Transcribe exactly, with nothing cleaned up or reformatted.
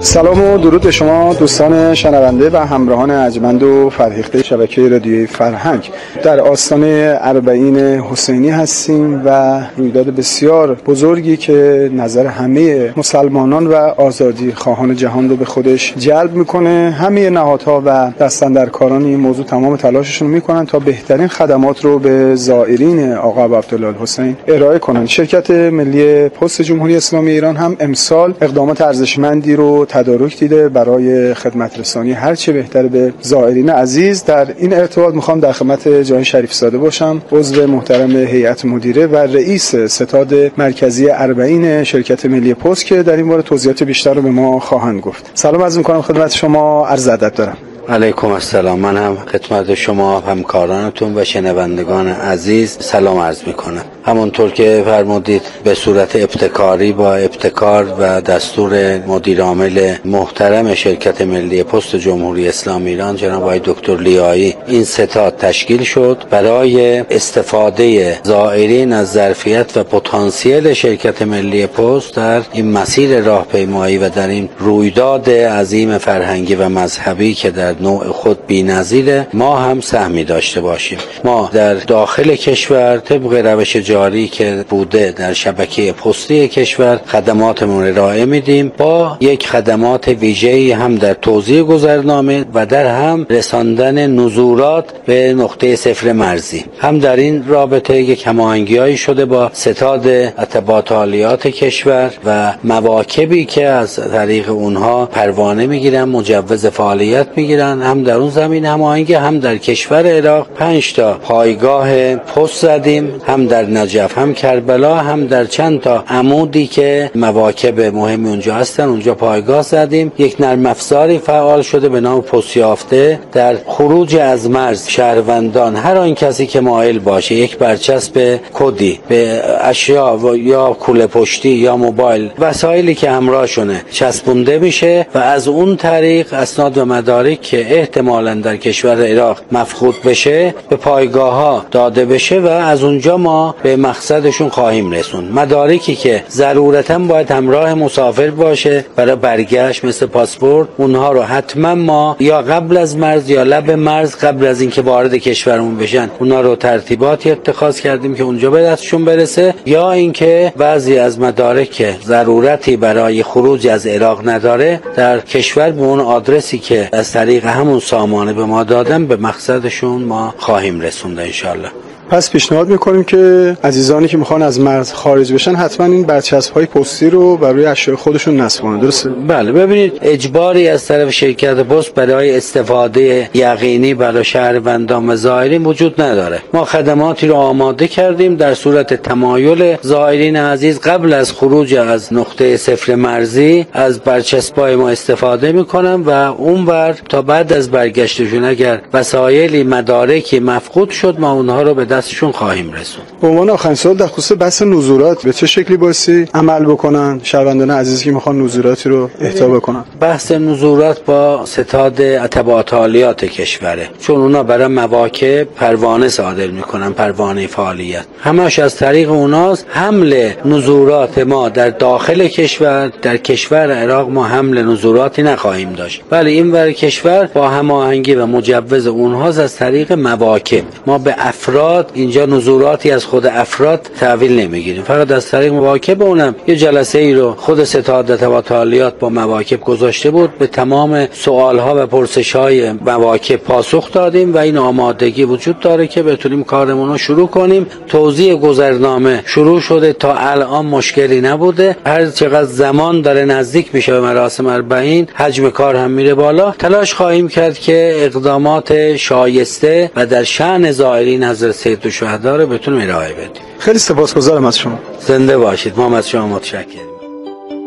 سلام و درود به شما دوستان شنونده و همراهان ارجمند و فرهیخته شبکه رادیوی فرهنگ. در آستانه اربعین حسینی هستیم و رویداد بسیار بزرگی که نظر همه مسلمانان و آزادی خواهان جهان رو به خودش جلب میکنه. همه نهادها و دستاندرکاران این موضوع تمام تلاششون میکنن تا بهترین خدمات رو به زائرین آقا عبدالله الحسین ارائه کنن. شرکت ملی پست جمهوری اسلامی ایران هم امسال اقدامات ارزشمندی رو تدارک دیده برای خدمت رسانی هر چه بهتر به زائرین عزیز. در این ارتباط میخوام در خدمت جان شریف زاده باشم، عضو محترم هیئت مدیره و رئیس ستاد مرکزی اربعین شرکت ملی پست که در این باره توضیحات بیشتر رو به ما خواهند گفت. سلام عرض میکنم خدمت شما، عرض ادب دارم. علیکم السلام. من هم خدمت شما همکارانتون و شنوندگان عزیز سلام عرض میکنم. همونطور که فرمودید به صورت ابتکاری با ابتکار و دستور مدیر عامل محترم شرکت ملی پست جمهوری اسلامی ایران جناب آقای دکتر لیایی این ستاد تشکیل شد برای استفاده زائرین از ظرفیت و پتانسیل شرکت ملی پست در این مسیر راهپیمایی و در این رویداد عظیم فرهنگی و مذهبی که در نوع خود بی‌نظیره ما هم سهمی داشته باشیم. ما در داخل کشور طبق روش جاری که بوده در شبکه پستی کشور خدماتمون ارائه میدیم با یک خدمات ویژه‌ای هم در توزیع گذرنامه و در هم رساندن نزورات به نقطه صفر مرزی. هم در این رابطه یک هماهنگی‌هایی شده با ستاد اتباعات عالیات کشور و مواکبی که از طریق اونها پروانه میگیرن، مجوز فعالیت میگیرن. هم در اون زمین هماهنگی هم در کشور عراق پنج تا پایگاه پست زدیم، هم در نجف، هم کربلا، هم در چند تا عمودی که مواکب مهمی اونجا هستن اونجا پایگاه زدیم. یک نرم افزاری فعال شده به نام پست یافته. در خروج از مرز شهروندان هر آن کسی که مایل باشه یک برچسب کدی به اشیا یا کوله پشتی یا موبایل وسایلی که همراهشونه چسبونده میشه و از اون طریق اسناد و مدارک که احتمالاً در کشور عراق مفقود بشه به پایگاه ها داده بشه و از اونجا ما به مقصدشون خواهیم رسون. مدارکی که ضرورتاً باید همراه مسافر باشه برای برگشت مثل پاسپورت، اونها رو حتما ما یا قبل از مرز یا لب مرز قبل از اینکه وارد کشورمون بشن اونها رو ترتیباتی اتخاذ کردیم که اونجا به دستشون برسه. یا اینکه بعضی از مدارک که ضرورتی برای خروج از عراق نداره در کشور به اون آدرسی که از طریق همون سامانه به ما دادن به مقصدشون ما خواهیم رسوند انشالله. پس پیشنهاد میکنیم که عزیزانی که میخوان از مرز خارج بشن حتما این برچسب‌های پستی رو برای اشیاء خودشون نصب کنن. درسته؟ بله. ببینید اجباری از طرف شرکت پست برای استفاده یقینی برای شهروندان و زائرین وجود نداره. ما خدماتی رو آماده کردیم در صورت تمایل زائرین عزیز قبل از خروج از نقطه صفر مرزی از برچسب‌های ما استفاده میکنن و اونور تا بعد از برگشتشون اگر وسایلی مدارکی مفقود شد ما اونها رو به دستشون خواهیم رسوند. به عنوان آخرین سوال در خصوص بحث نزورات به چه شکلی بایستی عمل بکنن شهروندان عزیزی که میخوان نزوراتی رو اهدا بکنن؟ بحث نزورات با ستاد اتباعات عالیات کشوره، چون اونا برای مواکب پروانه صادر میکنن، پروانه فعالیت همش از طریق اوناست. حمل نزورات ما در داخل کشور در کشور عراق ما حمل نزوراتی نخواهیم داشت، ولی این ور کشور با هماهنگی و مجوز اونهاست از طریق مواکب. ما به افراد اینجا نزوراتی از خود افراد تحویل نمیگیریم، فقط از طریق مواکب. اونم یه جلسه ای رو خود ستاد اتباعات عالیات با مواکب گذاشته بود، به تمام سوال ها و پرسش های مواکب پاسخ دادیم و این آمادگی وجود داره که بتونیم کارمون رو شروع کنیم. توزیع گذرنامه شروع شده، تا الان مشکلی نبوده. هر چقدر زمان داره نزدیک میشه به مراسم اربعین حجم کار هم میره بالا. تلاش خواهیم کرد که اقدامات شایسته و در شأن زائرین حضرت سید الشهدا رو بتونیم ارائه بدیم. خیلی سپاسگزارم از شما. زنده باشید. ما از شما متشکرم.